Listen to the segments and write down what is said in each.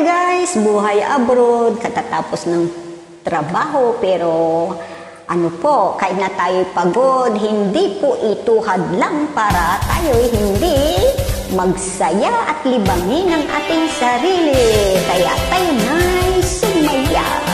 guys, buhay abroad, katatapos ng trabaho pero ano po, kahit na tayo pagod, hindi po ito hadlang para tayo hindi magsaya at libangin ang ating sarili. Kaya tayo na'y sumayaw.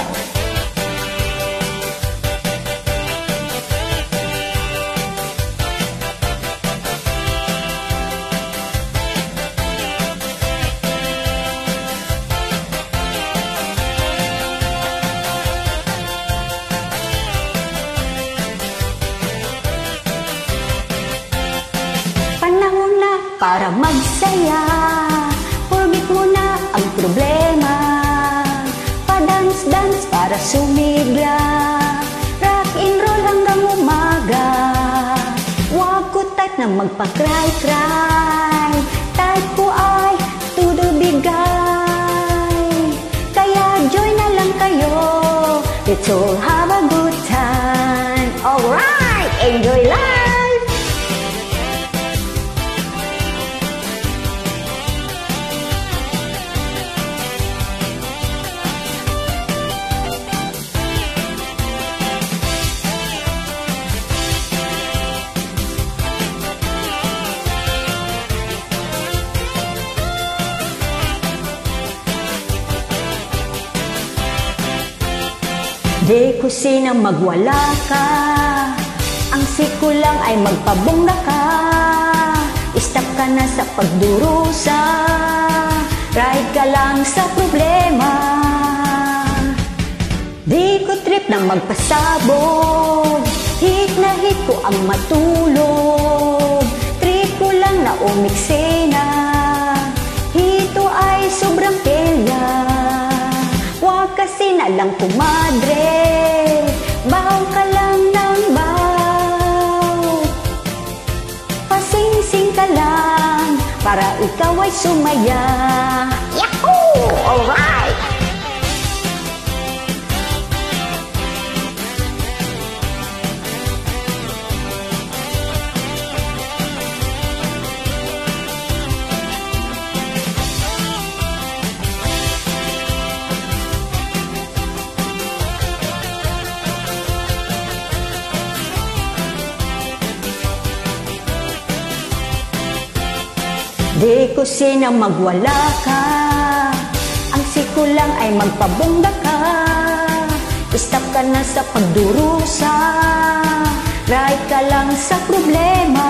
Panahon na para magsaya, forget mo na ang problema. Pa-dance-dance para sumigla, rock and roll hanggang umaga. Huwag ko type na magpa-cry-cry, type ko ay todo bigay. Kaya join na lang kayo, let's all have a good time. Alright, enjoy life! Di ko sinang magwala ka, ang siko lang ay magpabongga ka. Stop ka na sa pagdurusa, ride ka lang sa problema. Di ko trip nang magpasabog, hit na hit ko ang matulog. Trip ko lang na umiksena, hito ay sobrang kelya. Huwag kasi na lang kumadre, bahaw ka lang ng bahaw. Pasing-sing ka lang, para ikaw ay sumaya. Yahoo! Alright! Di ko sinang magwala ka, ang siko lang ay magpabongga ka. Stop ka na sa pagdurusa, ride ka lang sa problema.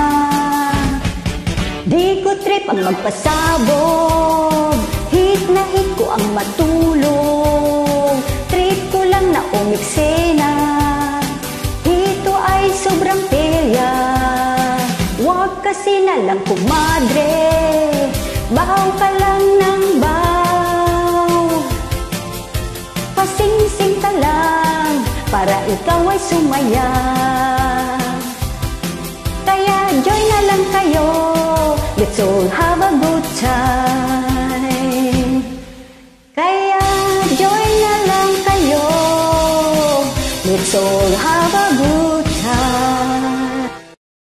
Di ko trip ang magpasabog, hit na hit ko ang matulog. Trip ko lang na umiksena, hito ay sobrang pelya. Huwag kasi na lang kumadre, bahaw ka lang ng bahaw. Pasing-sing ka lang, para ikaw ay sumaya. Kaya join na lang kayo, let's all have a good time.